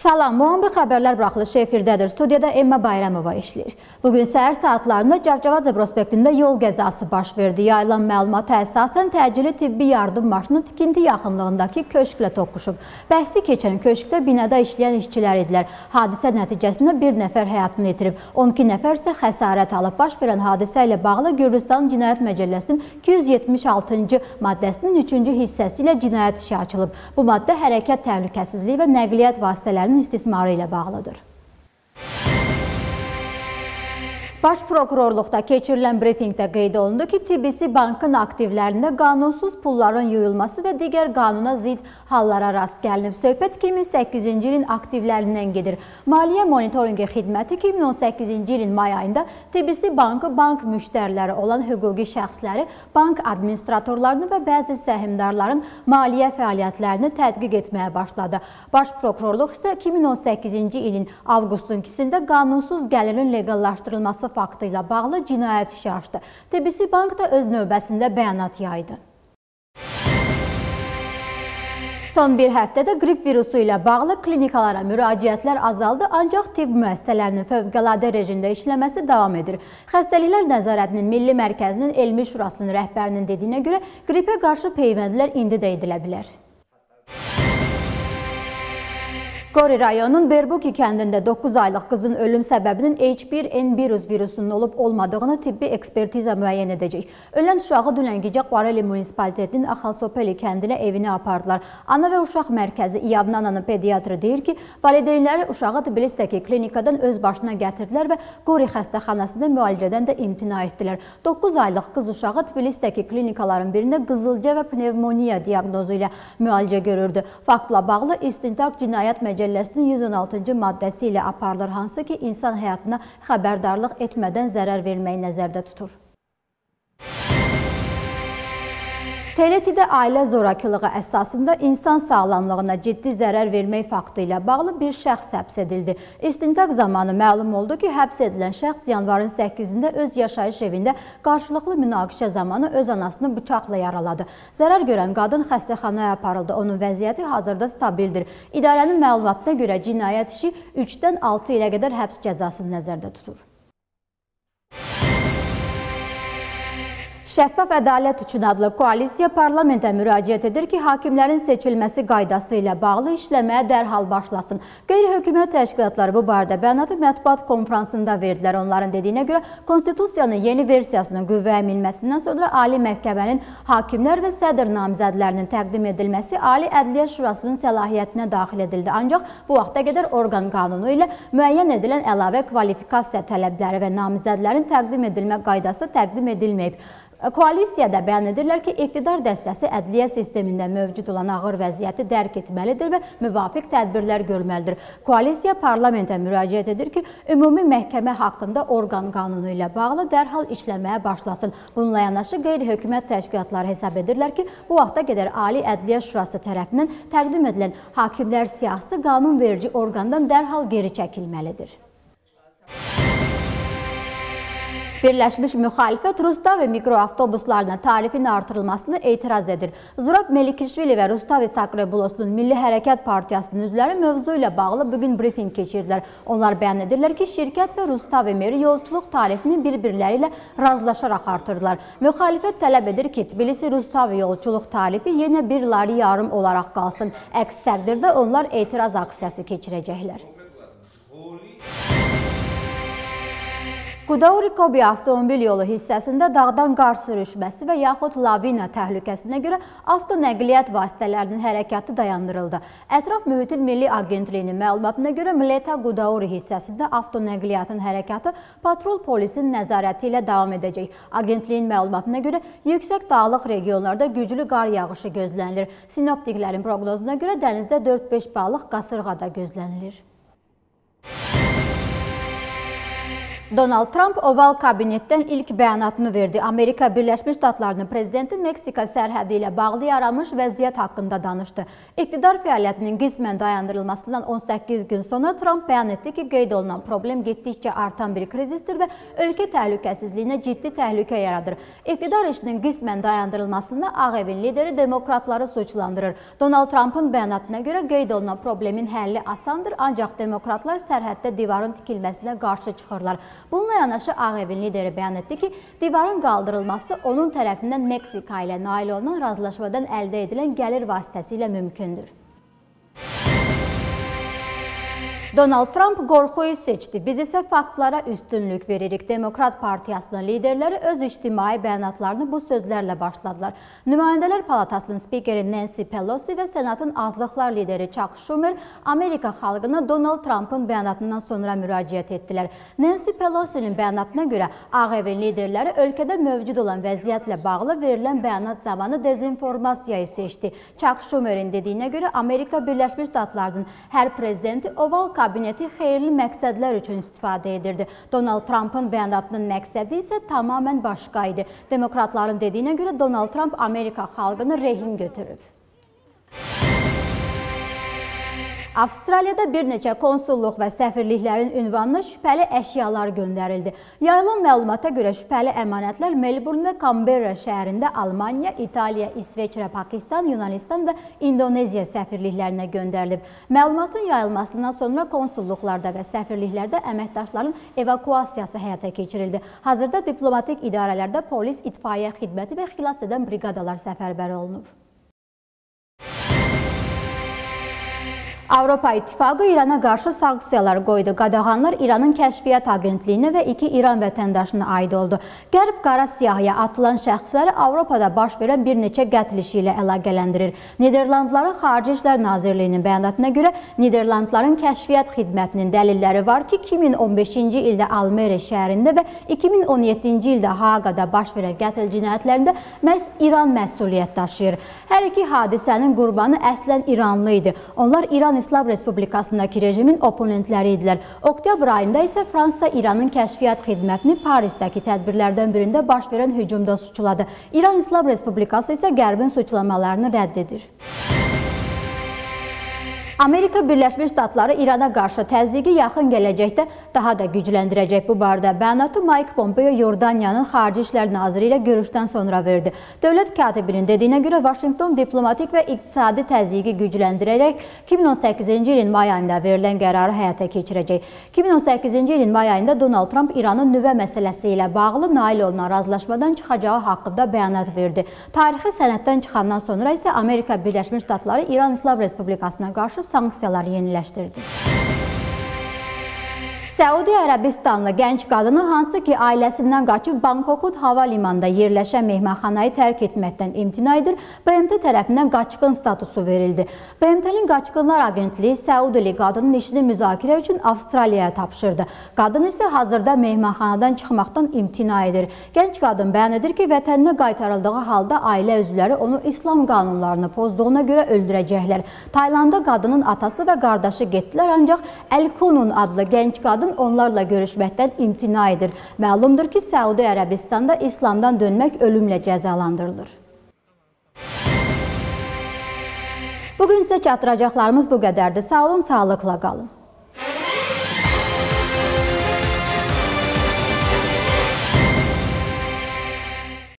Salam, mühəmbir xəbərlər buraxılışı efirdədir. Studiyada Emma Bayramova işləyir. Bugün səhər saatlarında Cavcavadze prospektində yol qəzası baş verdi. Yayılan məlumata əsasən təcili tibbi yardım maşını tikinti yaxınlığındakı köşklə toqquşub. Bəhsi keçən köşkdə binada işləyən işçilər idilər. Hadisə nəticəsində bir nəfər həyatını itirib, 12 nəfər isə xəsarət alıb. Baş verən hadisə ilə bağlı Gürcüstan Cinayət Məcəlləsinin 276-cı maddəsinin 3-cü hissəsi ilə cinayət işi açılıb. Bu maddə hərəkət təhlükəsizliyi və nəqliyyat vasitələri istismarı ilə bağlıdır. Baş prokurorluqda keçirilən brifinqdə qeyd olundu ki, TBC bankın aktivlərində qanunsuz pulların yuyulması və digər qanuna zid hallara rast gəlinib. Söhbət 2008-ci ilin aktivlərindən gedir. Maliyyə monitorinqi xidməti 2018-ci ilin may ayında TBC bankı bank müştəriləri olan hüquqi şəxsləri, bank administratorlarını və bəzi səhmdarların maliyyə fəaliyyətlərini tədqiq etməyə başladı. Baş prokurorluq isə 2018-ci ilin avqustun 2-sində qanunsuz gəlirin legallaşdırılması faktı ilə bağlı cinayət işi açdı. TBC Bank da öz növbəsində bəyanat yaydı. Son bir həftədə qrip virusu ilə bağlı klinikalara müraciətlər azaldı, ancaq tibb müəssisələrinin fövqəladə rejimdə işləməsi davam edir. Xəstəliklər Nəzarətinin Milli Mərkəzinin Elmi Şurasının rəhbərinin dediyinə görə qripə qarşı peyvəndlər indi də edilə bilər. Qori rayonunun Berbuki kəndində 9 aylıq qızın ölüm səbəbinin H1N1 virusunun olub-olmadığını tibbi ekspertiza müəyyən edəcək. Ölən uşağı dünən gecə Qareli munisipalitetinin Axalsopeli kəndinə evinə apardılar. Ana və uşaq mərkəzi İyavnananın pediatrı deyir ki, valideynləri uşağı Tbilisdəki klinikadan öz başına gətirdilər və Qori xəstəxanasında müalicədən də imtina etdilər. 9 aylıq qız uşağı Tbilisdəki klinikaların birində qızılca və pnevmoniya diaqnozu ilə müalicə görürdü. Faktla bağlı istintaq cinayət Məcəlləsinin 116-cı maddəsi ilə aparılır, hansı ki, insan həyatına xəbərdarlıq etmədən zərər verməyi nəzərdə tutur. TLT-də ailə zorakılığı əsasında insan sağlamlığına ciddi zərər vermək faktı ilə bağlı bir şəxs həbs edildi. İstintaq zamanı məlum oldu ki, həbs edilən şəxs yanvarın 8-də öz yaşayış evində qarşılıqlı münaqişə zamanı öz anasını bıçaqla yaraladı. Zərər görən qadın xəstəxanaya aparıldı. Onun vəziyyəti hazırda stabildir. İdarənin məlumatına görə cinayət işi 3-dən 6 ilə qədər həbs cəzasını nəzərdə tutur. Şəffaf ədalət üçün adlı koalisiya parlamentə müraciət edir ki, hakimlərin seçilməsi qaydası ilə bağlı işləməyə dərhal başlasın. Qeyri-hökumət təşkilatları bu barədə bəyanatı mətbuat konfransında verdilər. Onların dediyinə görə Konstitusiyanın yeni versiyasının qüvvəyə minməsindən sonra Ali Məhkəmənin hakimlər və sədr namizədlərinin təqdim edilməsi Ali Ədliyyə Şurasının səlahiyyətinə daxil edildi. Ancaq bu vaxta qədər orqan qanunu ilə müəyyən edilən əlavə kvalifikasiya tələbləri və namizədlərin təqdim edilmə qaydası təqdim edilməyib. Koalisiyada bəyan edirlər ki, iqtidar dəstəsi ədliyyə sistemində mövcud olan ağır vəziyyəti dərk etməlidir və müvafiq tədbirlər görməlidir. Koalisiya parlamentə müraciət edir ki, ümumi məhkəmə haqqında orqan qanunu ilə bağlı dərhal işləməyə başlasın. Bununla yanaşı qeyri-hökumət təşkilatları hesab edirlər ki, bu vaxta qədər Ali Ədliyyə Şurası tərəfindən təqdim edilən hakimlər siyahısı qanunverici orqandan dərhal geri çəkilməlidir. Birləşmiş müxalifət Rustavi mikroavtobuslarına tarifin artırılmasını etiraz edir. Zurab Melikişvili və Rustavi Sakrebulosunun Milli Hərəkət Partiyasının üzvləri mövzu ilə bağlı bugün brifinq keçirdilər. Onlar bəyan edirlər ki, şirkət və Rustavi meri yolçuluq tarifini bir-birləri ilə razılaşaraq artırdılar. Müxalifət tələb edir ki, Tbilisi-Rustavi yolçuluq tarifi yenə 1 lari yarım olaraq qalsın. Əks təqdirdə onlar etiraz aksiyası keçirəcəklər. Qudauri-Kobi avtomobil yolu hissəsində dağdan qar sürüşməsi və yaxud lavina təhlükəsinə görə avtonəqliyyat vasitələrinin hərəkatı dayandırıldı. Ətraf Mühitin Milli Agentliyinin məlumatına görə Mleta-Qudauri hissəsində avtonəqliyyatın hərəkatı patrol polisin nəzarəti ilə davam edəcək. Agentliyin məlumatına görə yüksək dağlıq regionlarda güclü qar yağışı gözlənilir. Sinoptiklərin proqnozuna görə dənizdə 4-5 balıq qasırğa da gözlənilir. Donald Trump Oval Kabinetdən ilk bəyanatını verdi. Amerika Birləşmiş Ştatlarının prezidenti Meksika sərhədi ilə bağlı yaranmış vəziyyət haqqında danışdı. İqtidar fəaliyyətinin qismən dayandırılmasından 18 gün sonra Trump bəyan etdi ki, qeyd olunan problem getdikcə artan bir krizisdir və ölkə təhlükəsizliyinə ciddi təhlükə yaradır. İqtidar işinin qismən dayandırılmasında Ağ Evin lideri demokratları suçlandırır. Donald Trump'ın bəyanatına görə qeyd olunan problemin həlli asandır, ancaq demokratlar sərhəddə divarın tikilməsinə qarşı çıxırlar. Bununla yanaşı Ağ Evin lideri bəyan etdi ki, divarın qaldırılması onun tərəfindən Meksika ilə nail olunan razılaşmadan əldə edilən gəlir vasitəsilə mümkündür. Donald Trump qorxuyu seçdi. Biz isə faktlara üstünlük veririk. Demokrat Partiyasının liderləri öz ictimai bəyanatlarını bu sözlərlə başladılar. Nümayəndələr Palatasının spikeri Nancy Pelosi və Senatın azlıqlar lideri Chuck Schumer Amerika xalqına Donald Trump'ın bəyanatından sonra müraciət etdilər. Nancy Pelosi'nin bəyanatına görə Ağ Evin liderləri ölkədə mövcud olan vəziyyətlə bağlı verilən bəyanat zamanı dezinformasiyayı seçdi. Chuck Schumer'in dediyinə görə Amerika Birləşmiş Ştatlarının hər prezidenti Oval Kabineti xeyirli məqsədlər üçün istifadə edirdi. Donald Trump'ın bəyanatının məqsədi isə tamamən başqa idi. Demokratların dediyinə görə Donald Trump Amerika xalqını rehin götürüb. Avstraliyada bir neçə konsulluq və səfirliklərin ünvanına şübhəli əşyalar göndərildi. Yayılan məlumata görə şübhəli əmanətlər Melbourne və Canberra şəhərində Almaniya, İtaliya, İsveçrə, Pakistan, Yunanistan və İndoneziya səfirliklərinə göndərilib. Məlumatın yayılmasından sonra konsulluqlarda və səfirliklərdə əməkdaşların evakuasiyası həyata keçirildi. Hazırda diplomatik idarələrdə polis, itfaiyə xidməti və xilas edən briqadalar səfərbər olunub. Avropa İttifaqı İrana qarşı sanksiyalar qoydu. Qadağanlar İranın Kəşfiyyat Agentliyinə və 2 İran vətəndaşına aid oldu. Qərb qara siyahıya atılan şəxsləri Avropada baş verən bir neçə qətl işi ilə əlaqələndirir. Niderlandların Xarici İşlər Nazirliyinin bəyanatına görə Niderlandların Kəşfiyyat Xidmətinin dəlilləri var ki, 2015-ci ildə Almere şəhərində və 2017-ci ildə Haaqada baş verən qətl cinayətlərində məhz İran məsuliyyət daşıyır. Hər iki hadisənin qurbanı əslən İranlı idi. Onlar İran İslam Respublikasındakı rejimin oponentləri idilər. Oktyabr ayında isə Fransa İranın Kəşfiyyat Xidmətini Parisdəki tədbirlərdən birində baş verən hücumda suçladı. İran İslam Respublikası isə Qərbin suçlamalarını rədd edir. Amerika Birləşmiş Ştatları İrana qarşı təzyiqi yaxın gələcəkdə daha da gücləndirəcək. Bu barədə bəyanatı Mike Pompeo Yordaniyanın Xarici İşlər Naziri ilə görüşdən sonra verdi. Dövlət katibinin dediyinə görə Vaşinqton diplomatik və iqtisadi təzyiqi gücləndirərək 2018-ci ilin may ayında verilən qərarı həyata keçirəcək. 2018-ci ilin may ayında Donald Trump İranın nüvə məsələsi ilə bağlı nail olunan razılaşmadan çıxacağı haqqında bəyanat verdi. Tarixi sənəddən çıxandan sonra isə Amerika Birləşmiş Ştatları İran İslam Respublikasına qarşı sanksiyalar yeniləşdirdi. Səudi Ərəbistanlı gənc qadını hansı ki ailəsindən qaçıb Bangkokun hava limanında yerləşən mehmanxanayı tərk etməkdən imtina edir, BMT tərəfindən qaçqın statusu verildi. BMT-nin Qaçqınlar Agentliyi Səudili qadının işini müzakirə üçün Avstraliyaya tapşırdı. Qadın isə hazırda mehmanxanadan çıxmaqdan imtina edir. Gənc qadın bəyan edir ki, vətəninə qaytarıldığı halda ailə üzvləri onu İslam qanunlarını pozduğuna görə öldürəcəklər. Taylandda qadının atası və qardaşı getdilər, ancaq Əl-Kunun adlı gənc qadın onlarla görüşməkdən imtina edir. Məlumdur ki, Səudi Ərəbistanda İslamdan dönmək ölümlə cəzalandırılır. Bugün isə çatdıracaqlarımız bu qədərdir. Sağ olun, sağlıqla qalın.